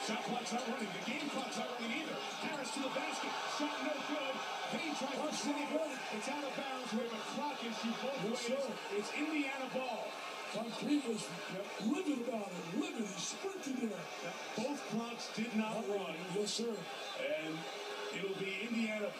Shot clock's not running. The game clock's not running either. Harris to the basket. Shot no good. Payne tries to save it. It's out of bounds. We have a clock issue both ways. It's Indiana ball. Crean was livid about it. Livid. He sprinted there. Both clocks did not run. Yes, sir. And it'll be Indiana